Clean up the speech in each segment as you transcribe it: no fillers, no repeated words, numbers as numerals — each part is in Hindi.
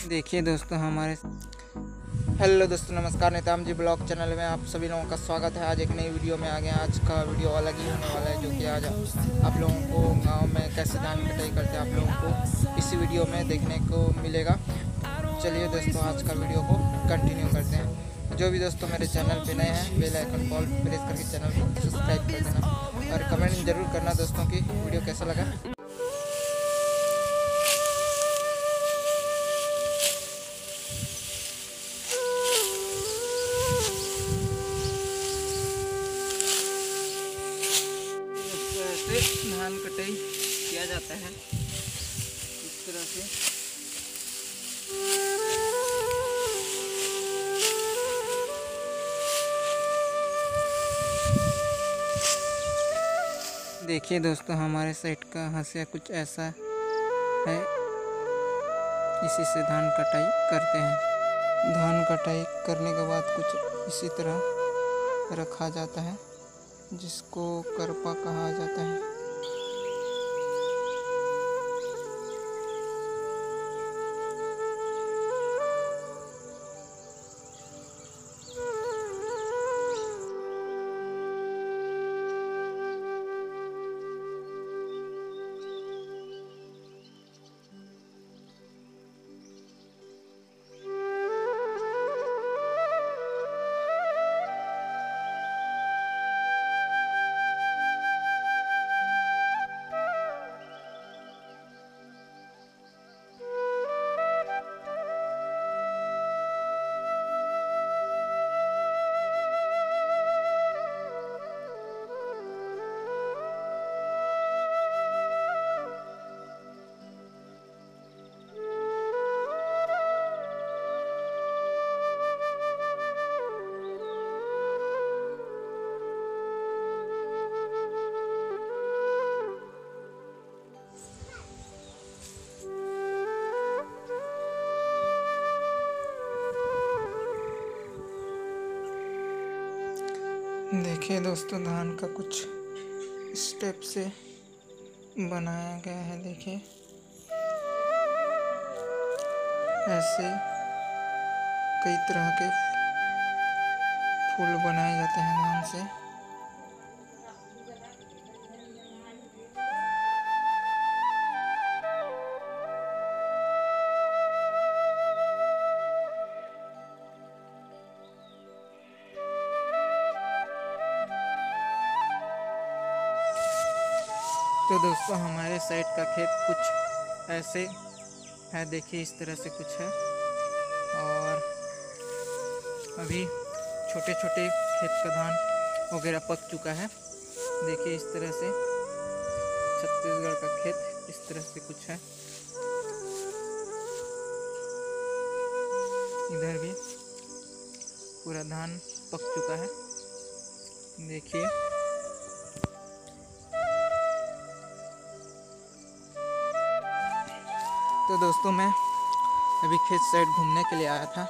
देखिए दोस्तों हमारे हेलो दोस्तों, नमस्कार। नेताम जी ब्लॉग चैनल में आप सभी लोगों का स्वागत है। आज एक नई वीडियो में आ गए। आज का वीडियो अलग ही होने वाला है, जो कि आज आप लोगों को गांव में कैसे धान कटाई करते हैं आप लोगों को इसी वीडियो में देखने को मिलेगा। चलिए दोस्तों, आज का वीडियो को कंटिन्यू करते हैं। जो भी दोस्तों मेरे चैनल पे नए हैं, बेल आइकन कॉल प्रेस करके चैनल को सब्सक्राइब कर देना और कमेंट जरूर करना दोस्तों की वीडियो कैसा लगा। धान कटाई किया जाता है इस तरह से। देखिए दोस्तों, हमारे साइड का हाशिया कुछ ऐसा है। इसी से धान कटाई करते हैं। धान कटाई करने के बाद कुछ इसी तरह रखा जाता है, जिसको करपा कहा जाता है। देखिए दोस्तों, धान का कुछ स्टेप से बनाया गया है। देखिए ऐसे कई तरह के फूल बनाए जाते हैं धान से। तो दोस्तों, हमारे साइड का खेत कुछ ऐसे है। देखिए इस तरह से कुछ है, और अभी छोटे छोटे खेत का धान वगैरह पक चुका है। देखिए इस तरह से छत्तीसगढ़ का खेत इस तरह से कुछ है। इधर भी पूरा धान पक चुका है। देखिए तो दोस्तों, मैं अभी खेत साइड घूमने के लिए आया था।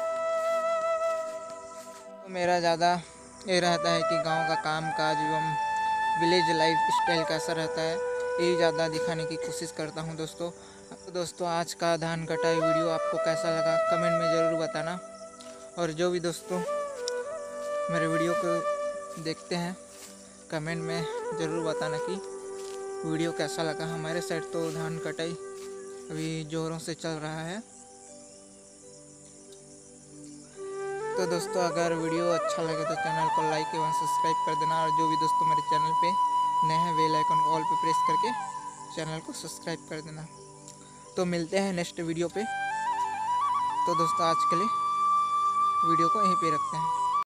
तो मेरा ज़्यादा ये रहता है कि गांव का काम काज एवं विलेज लाइफ स्टाइल कैसा रहता है, यही ज़्यादा दिखाने की कोशिश करता हूं दोस्तों। तो दोस्तों, आज का धान कटाई वीडियो आपको कैसा लगा कमेंट में ज़रूर बताना। और जो भी दोस्तों मेरे वीडियो को देखते हैं, कमेंट में ज़रूर बताना कि वीडियो कैसा लगा। हमारे साइड तो धान कटाई अभी जोरों से चल रहा है। तो दोस्तों, अगर वीडियो अच्छा लगे तो चैनल को लाइक एवं सब्सक्राइब कर देना। और जो भी दोस्तों मेरे चैनल पे नए हैं, बेल आइकन ऑल पे प्रेस करके चैनल को सब्सक्राइब कर देना। तो मिलते हैं नेक्स्ट वीडियो पे। तो दोस्तों, आज के लिए वीडियो को यहीं पे रखते हैं।